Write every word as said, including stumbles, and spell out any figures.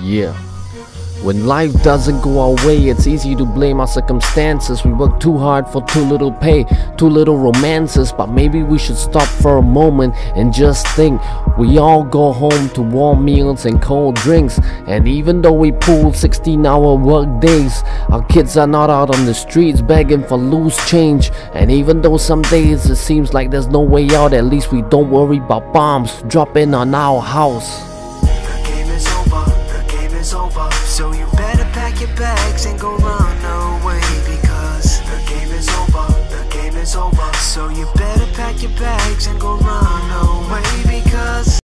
Yeah. When life doesn't go our way, it's easy to blame our circumstances. We work too hard for too little pay, too little romances. But maybe we should stop for a moment and just think. We all go home to warm meals and cold drinks. And even though we pull sixteen hour work days, our kids are not out on the streets begging for loose change. And even though some days it seems like there's no way out, at least we don't worry about bombs dropping on our house. Over, so you better pack your bags and go run away, because the game is over, the game is over. So you better pack your bags and go run